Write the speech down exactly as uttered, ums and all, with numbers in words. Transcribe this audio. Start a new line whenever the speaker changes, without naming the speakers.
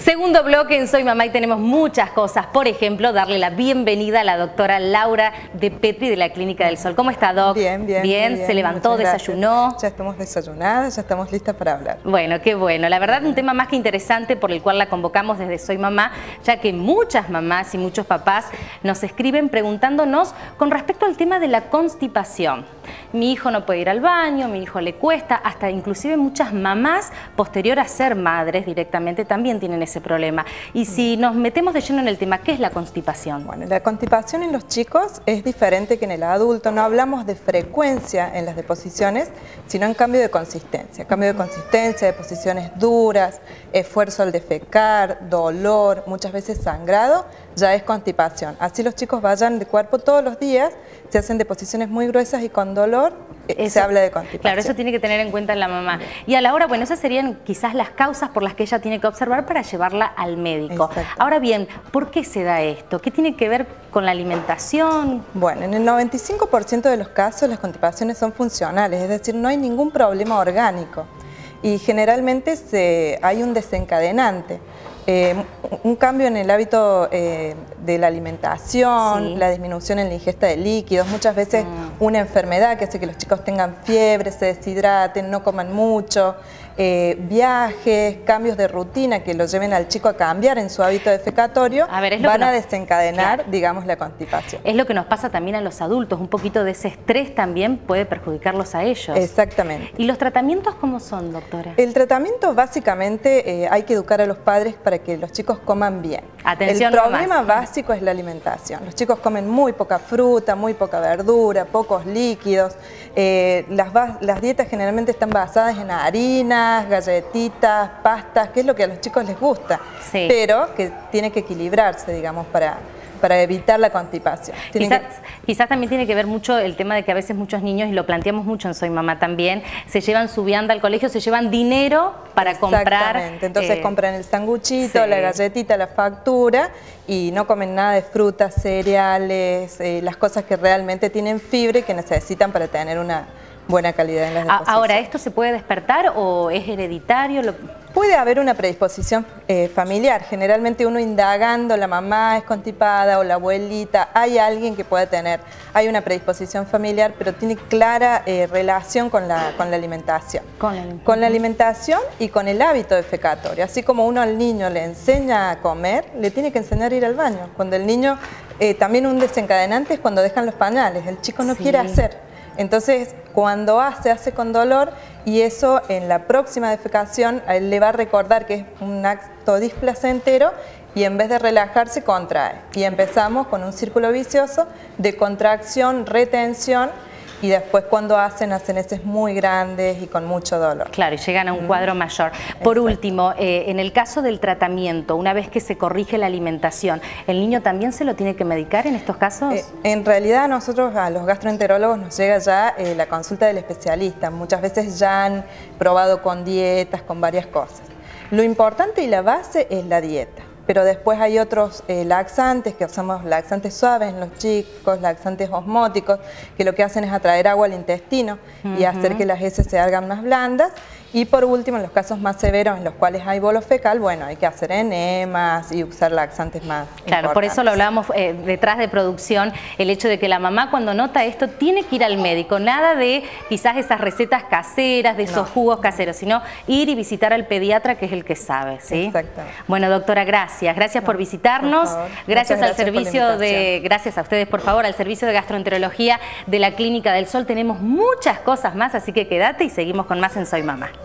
Segundo bloque en Soy Mamá y tenemos muchas cosas. Por ejemplo, darle la bienvenida a la doctora Laura De Petri de la Clínica del Sol. ¿Cómo está, Doc?
Bien, bien.
Bien,
bien
se levantó, desayunó.
Ya estamos desayunadas, ya estamos listas para hablar.
Bueno, qué bueno. La verdad, un tema más que interesante por el cual la convocamos desde Soy Mamá, ya que muchas mamás y muchos papás nos escriben preguntándonos con respecto al tema de la constipación. Mi hijo no puede ir al baño, mi hijo le cuesta, hasta inclusive muchas mamás posterior a ser madres directamente también tienen ese problema. Y si nos metemos de lleno en el tema, ¿qué es la constipación?
Bueno, la constipación en los chicos es diferente que en el adulto. No hablamos de frecuencia en las deposiciones, sino en cambio de consistencia. Cambio de consistencia, deposiciones duras, esfuerzo al defecar, dolor, muchas veces sangrado, ya es constipación. Así los chicos vayan de cuerpo todos los días, se hacen deposiciones muy gruesas y con dolor eso, se habla de constipación.
Claro, eso tiene que tener en cuenta la mamá. Y a la hora, bueno, esas serían quizás las causas por las que ella tiene que observar para llevarla al médico.
Exacto.
Ahora bien, ¿por qué se da esto? ¿Qué tiene que ver con la alimentación?
Bueno, en el noventa y cinco por ciento de los casos las constipaciones son funcionales, es decir, no hay ningún problema orgánico y generalmente se, hay un desencadenante. Eh, un cambio en el hábito eh, de la alimentación, sí. La disminución en la ingesta de líquidos, muchas veces mm. una enfermedad que hace que los chicos tengan fiebre, se deshidraten, no coman mucho, eh, viajes, cambios de rutina que lo lleven al chico a cambiar en su hábito defecatorio, a ver, van nos... a desencadenar, claro. digamos, la constipación.
Es lo que nos pasa también a los adultos, un poquito de ese estrés también puede perjudicarlos a ellos.
Exactamente.
¿Y los tratamientos cómo son, doctora?
El tratamiento básicamente eh, hay que educar a los padres para que los chicos coman bien.
Atención,
el problema
nomás.
básico es la alimentación. Los chicos comen muy poca fruta, muy poca verdura, pocos líquidos. Eh, las, las dietas generalmente están basadas en harinas, galletitas, pastas, que es lo que a los chicos les gusta. Sí. Pero que tiene que equilibrarse, digamos, para... para evitar la constipación.
Quizás,
que...
quizás también tiene que ver mucho el tema de que a veces muchos niños, y lo planteamos mucho en Soy Mamá también, se llevan su vianda al colegio, se llevan dinero para comprar.
Exactamente, entonces eh... compran el sanguchito, sí. la galletita, la factura y no comen nada de frutas, cereales, eh, las cosas que realmente tienen fibra y que necesitan para tener una buena calidad en las deposiciones.
Ahora, ¿esto se puede despertar o es hereditario? Lo...
Puede haber una predisposición eh, familiar. Generalmente uno indagando, la mamá es constipada o la abuelita, hay alguien que pueda tener, hay una predisposición familiar, pero tiene clara eh, relación con la, con la alimentación.
Con la alimentación.
Con la alimentación y con el hábito defecatorio. Así como uno al niño le enseña a comer, le tiene que enseñar a ir al baño. Cuando el niño, eh, también un desencadenante es cuando dejan los pañales, el chico no sí. quiere hacer. Entonces, cuando hace, hace con dolor y eso en la próxima defecación a él le va a recordar que es un acto displacentero y en vez de relajarse, contrae. Y empezamos con un círculo vicioso de contracción, retención y después cuando hacen, hacen heces muy grandes y con mucho dolor.
Claro, y llegan a un cuadro mayor. Por Exacto. último, eh, en el caso del tratamiento, una vez que se corrige la alimentación, ¿el niño también se lo tiene que medicar en estos casos?
Eh, en realidad a nosotros, a los gastroenterólogos, nos llega ya eh, la consulta del especialista. Muchas veces ya han probado con dietas, con varias cosas. Lo importante y la base es la dieta. Pero después hay otros eh, laxantes, que usamos laxantes suaves en los chicos, laxantes osmóticos, que lo que hacen es atraer agua al intestino uh-huh. y hacer que las heces se hagan más blandas. Y por último, en los casos más severos en los cuales hay bolo fecal, bueno, hay que hacer enemas y usar laxantes más
Claro, por eso lo hablábamos eh, detrás de producción, el hecho de que la mamá cuando nota esto tiene que ir al médico, nada de quizás esas recetas caseras, de esos no. jugos caseros, sino ir y visitar al pediatra que es el que sabe, ¿sí?
Exactamente.
Bueno, doctora, gracias, gracias no, por visitarnos,
por
gracias, gracias al servicio de,
gracias
a ustedes por favor, al servicio de gastroenterología de la Clínica del Sol, tenemos muchas cosas más, así que quédate y seguimos con más en Soy Mamá.